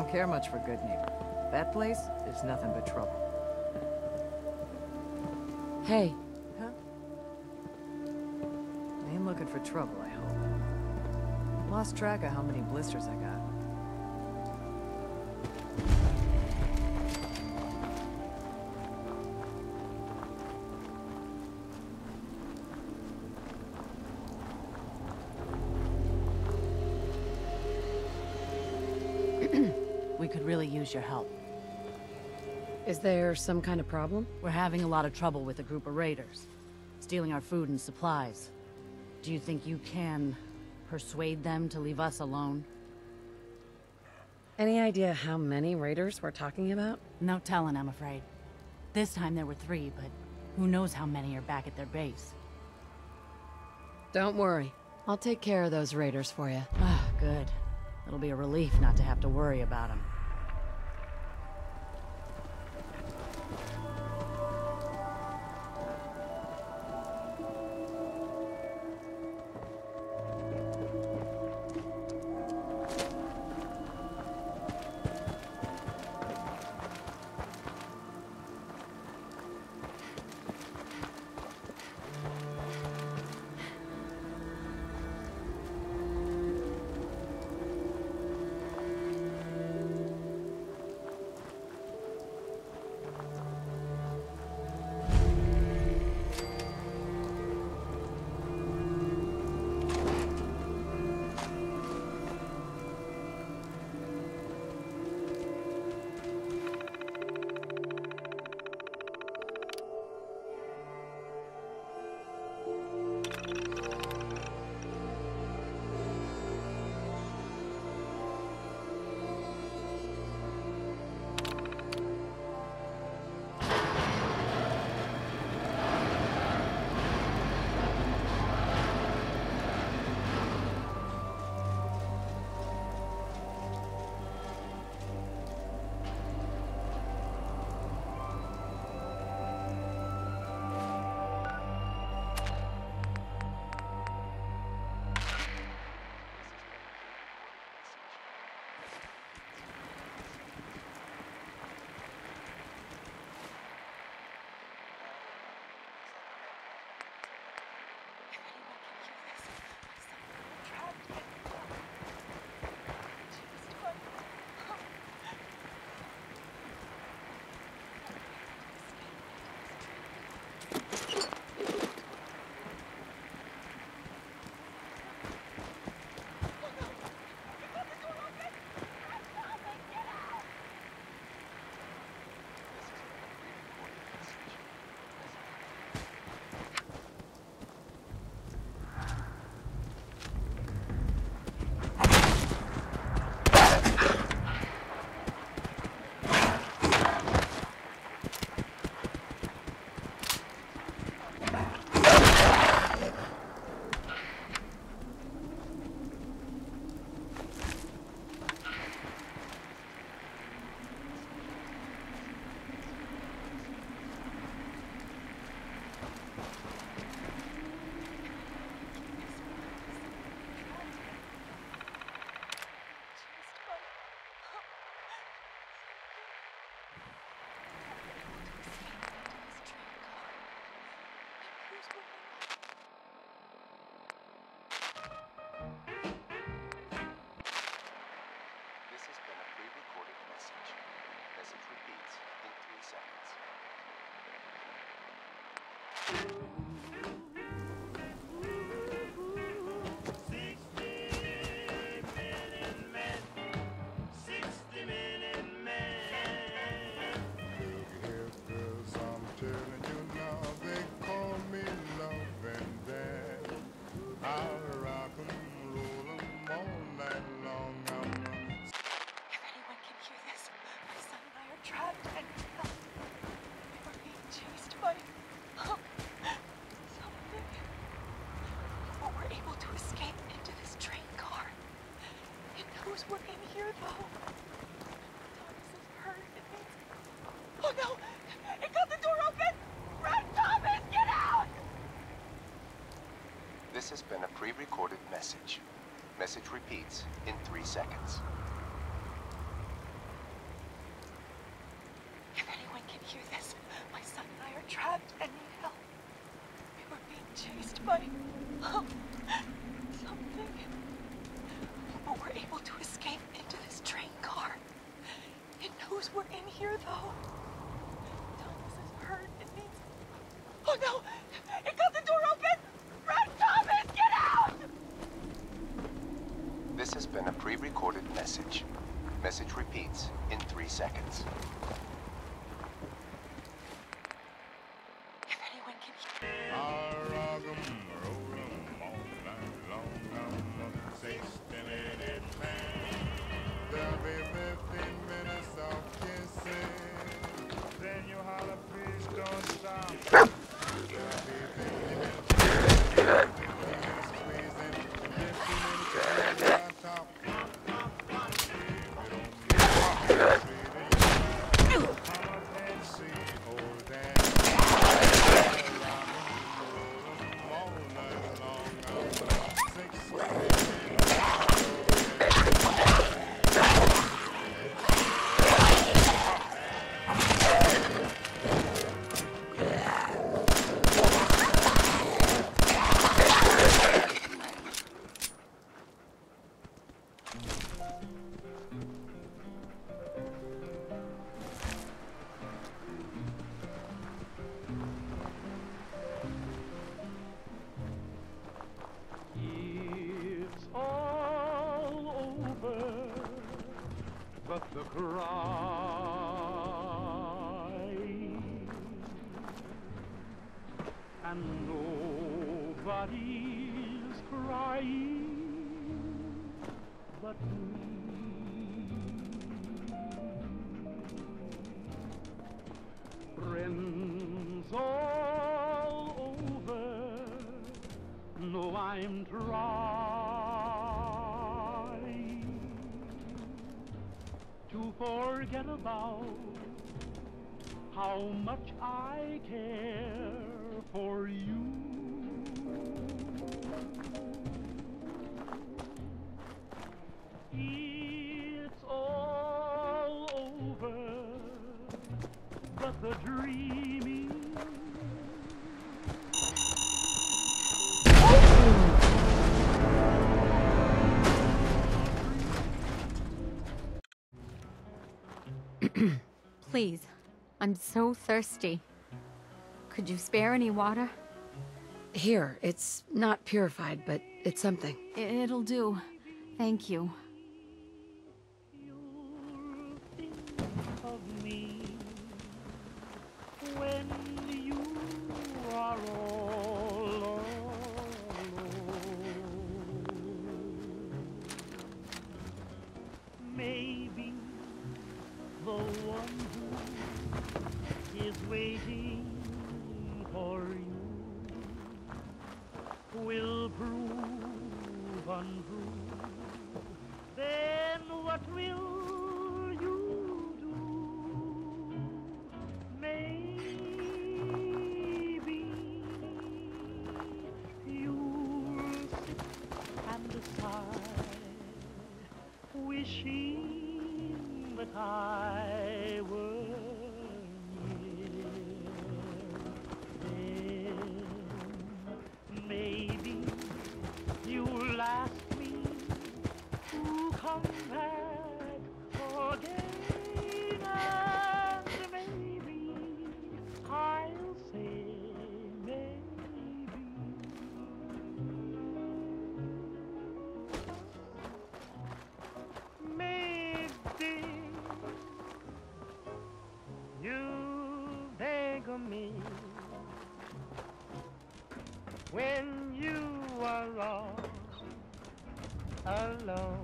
Don't care much for good neighbor. That place is nothing but trouble. Hey. Huh? Ain't looking for trouble, I hope. Lost track of how many blisters I got. We could really use your help. Is there some kind of problem? We're having a lot of trouble with a group of raiders, stealing our food and supplies. Do you think you can persuade them to leave us alone? Any idea how many raiders we're talking about? No telling, I'm afraid. This time there were 3, but who knows how many are back at their base. Don't worry. I'll take care of those raiders for you. Ah, good. It'll be a relief not to have to worry about them. This has been a pre-recorded message. Message repeats in 3 seconds. chased by something. But we're able to escape into this train car. It knows we're in here, though. Thomas is hurt. It needs... Oh, no! It got the door open! Run, Thomas! Get out! This has been a pre-recorded message. Message repeats in 3 seconds. If anyone can... It's all over, but the cry, and nobody's crying but me. Friends all over, no, I'm trying to forget about how much I care for you. It's all over, but the dreaming Please, I'm so thirsty. Could you spare any water? Here, it's not purified, but it's something. It'll do. Thank you. you'll think of me when you are all alone. Maybe the one who is waiting for you will prove untrue. Then what will you do? Maybe you'll sit and sigh, wishing that I were near. Then maybe you'll ask me to come back again, and maybe I'll say maybe. Maybe you'll think of me when you are all alone.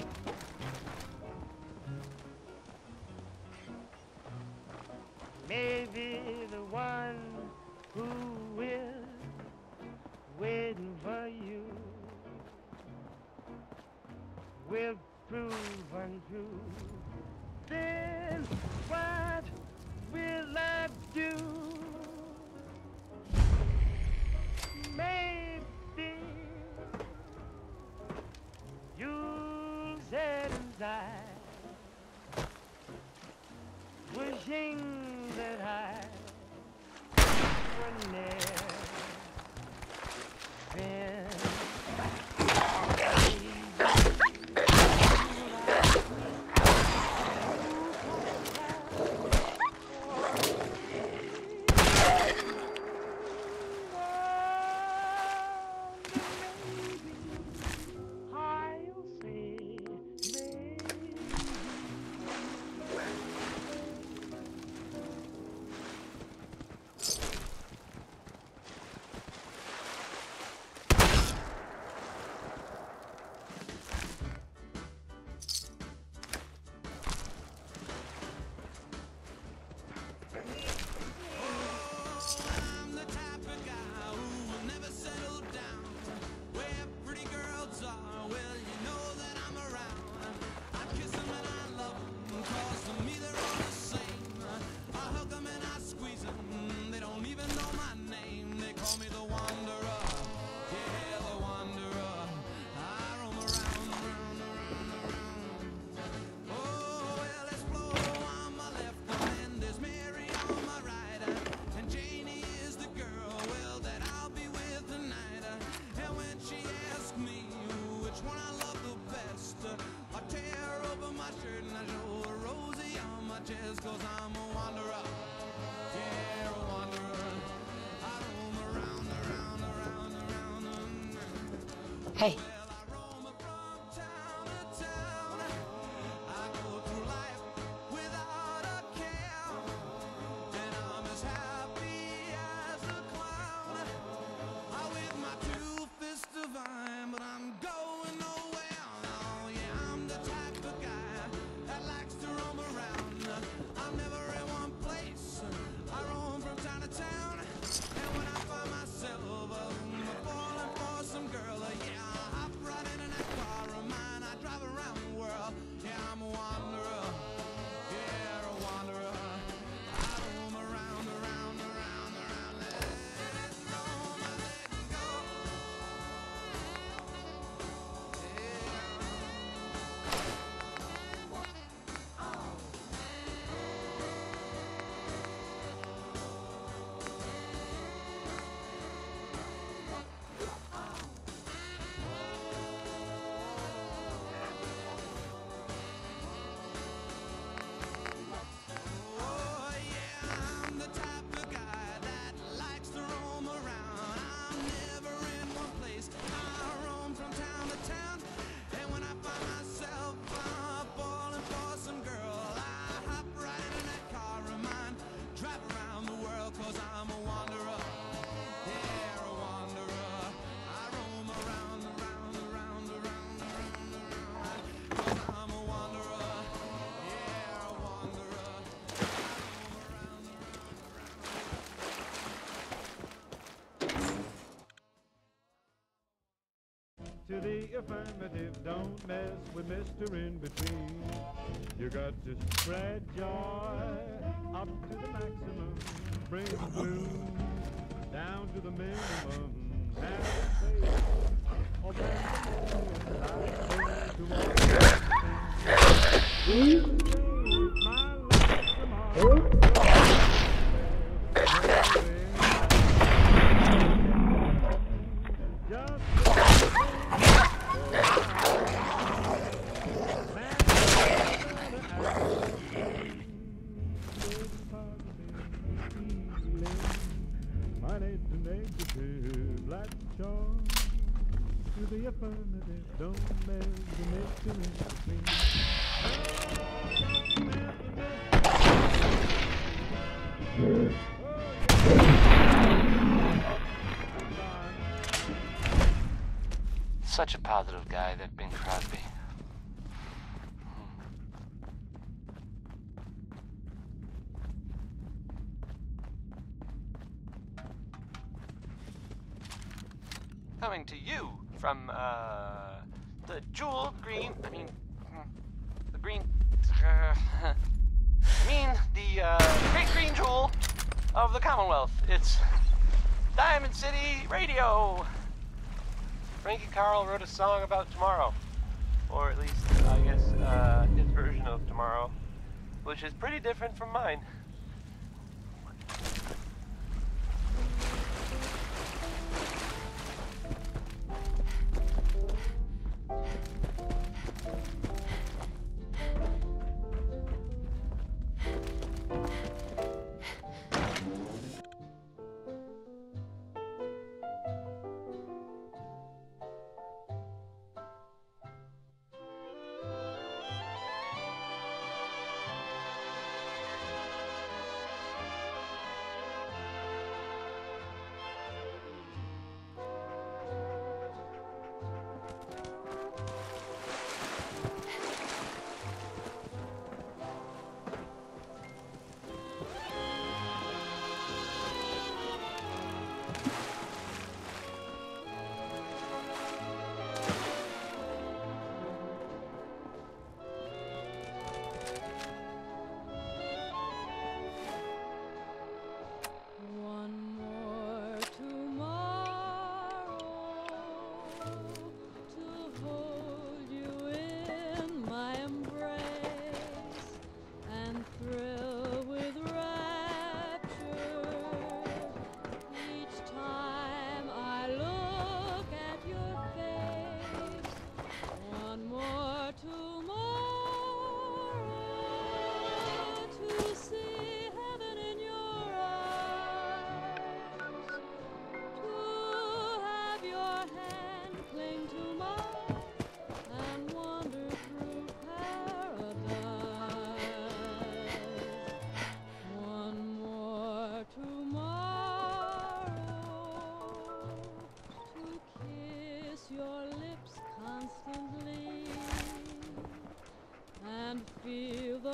Maybe the one who is waiting for you will prove untrue. Then what will I do? Maybe you'll sit inside, wishing that I were near. Hey. To the affirmative, don't mess with Mr. In Between. You got to spread joy up to the maximum, bring the blues down to the minimum. Have faith, open the my life tomorrow. The affirmative, don't mess the Mr. In Between. Such a positive guy, that Bing Crosby. Coming to you from, the jewel green, the green, the great green jewel of the Commonwealth. It's Diamond City Radio. Frankie Carl wrote a song about tomorrow, or at least, I guess, his version of tomorrow, which is pretty different from mine.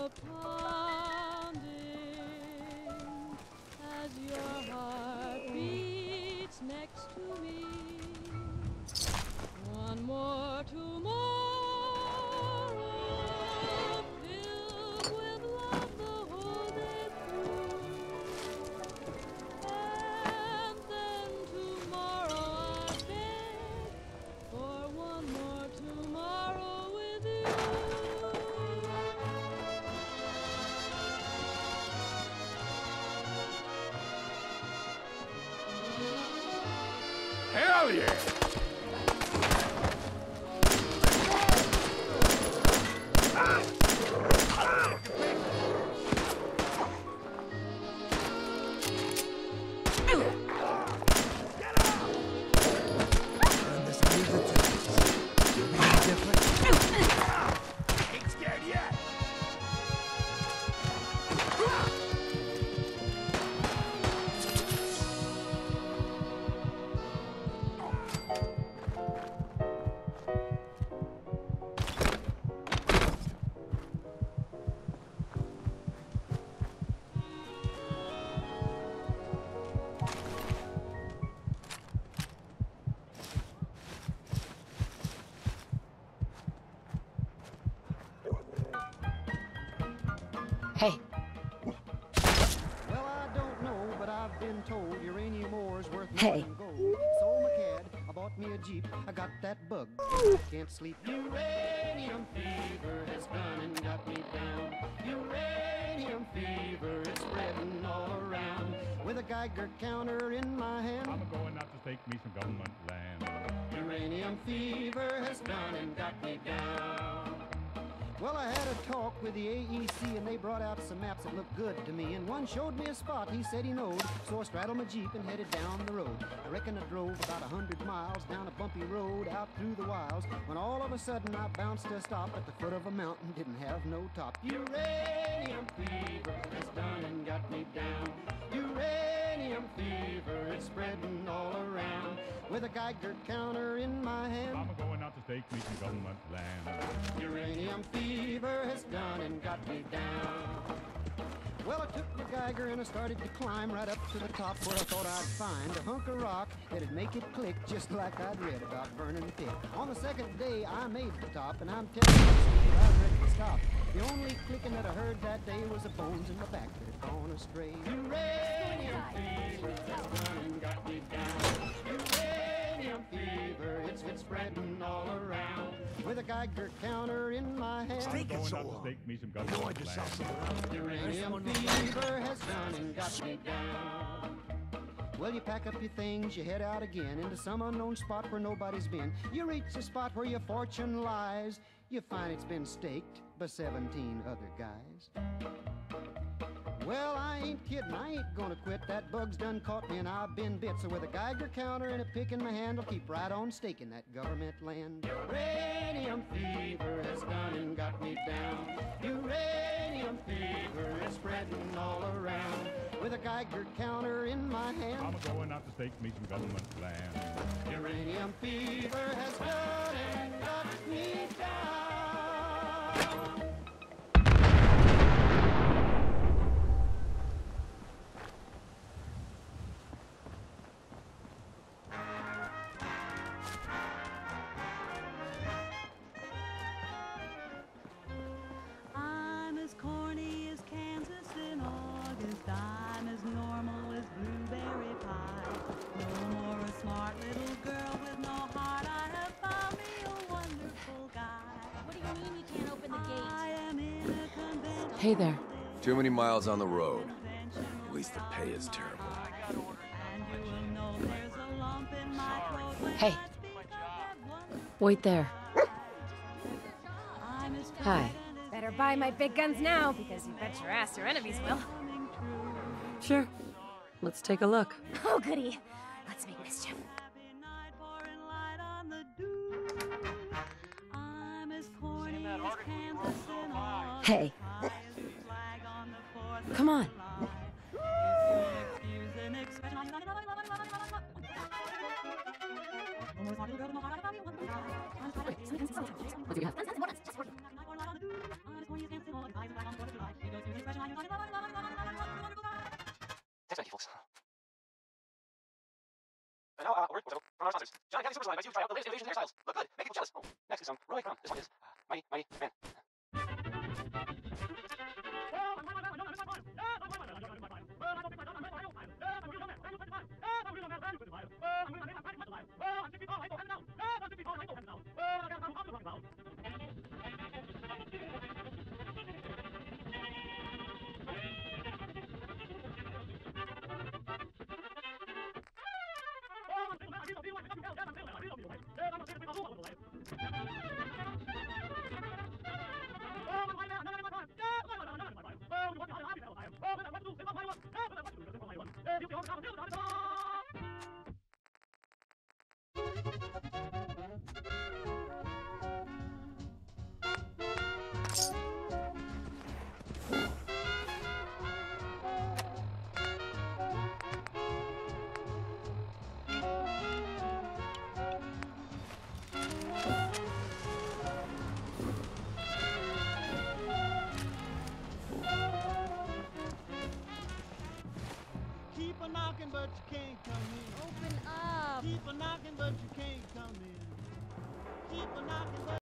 are pounding as your heart beats next to me. One more tomorrow, filled with love the whole day through. And then tomorrow I beg for one more tomorrow with you. Hell yeah! Ain't scared yet. Hey, Well, I don't know, but I've been told uranium ore's worth more Hey. than gold. So McCad, I bought me a Jeep. I got that bug. I can't sleep. Uranium fever has done and got me down. Uranium fever is spreading all around. With a Geiger counter in my hand. I'm going out to stake me some government land. Uranium fever has done and got me down. Well, I had a talk with the AEC and they brought out some maps that looked good to me. And one showed me a spot he said he knowed. So I straddled my Jeep and headed down the road. I reckon I drove about 100 miles down a bumpy road out through the wilds. When all of a sudden I bounced to a stop at the foot of a mountain, didn't have no top. Uranium fever has done and got me down. Uranium fever is spreading all around. With a Geiger counter in my hand. I'm going out to stake me some government land. Uranium fever has done and got me down. Well, I took the Geiger and I started to climb right up to the top where I thought I'd find a hunk of rock that'd make it click just like I'd read about Vernon Pick. On the second day, I made the top, and I'm telling you, Steve, I was ready to stop. The only clicking that I heard that day was the bones in my back that had gone astray. Uranium fever has done and got me down. Uranium fever, it's been spreading all around. With a Geiger counter in my hand. I'm going out to stake me some government land. Uranium fever has done and got me down. Well, you pack up your things, you head out again into some unknown spot where nobody's been. You reach the spot where your fortune lies. You find it's been staked by 17 other guys. Well, I ain't kidding, I ain't gonna quit. That bug's done caught me and I've been bit. So with a Geiger counter and a pick in my hand, I'll keep right on staking that government land. Uranium fever has done and got me down. Uranium fever is spreading all around. With a Geiger counter in my hand. I'm going out to stake me some government land. Uranium fever has done and got me down. I'm as corny as Kansas in August. I'm as normal as blueberry pie. No more a smart little girl with no heart. I have found me a wonderful guy. What do you mean you can't open the gate? I am in a convention. hey there. Too many miles on the road. At least the pay is terrible. And you will know there's a lump in my throat when Hey. I speak of that wonderful Wait there. I'm as Hi. Better buy my big guns now, because you bet your ass your enemies will. coming true. Sure. Let's take a look. Oh, goody. Let's make mischief. Happy night pouring light on the dew. I'm as corny as Kansas in August. Hey, High as the flag on the 4th of come on. July. If you'll excuse an expression. What do you have? John County Superstore invites you to try out the latest innovations in hairstyles. Look good, make people jealous. Oh, next is some Roy Crumb. This one is Mighty Mighty Man. Keep a knocking, but you can't come in. Open up. Keep a knocking, but you can't come in. Keep a knocking, but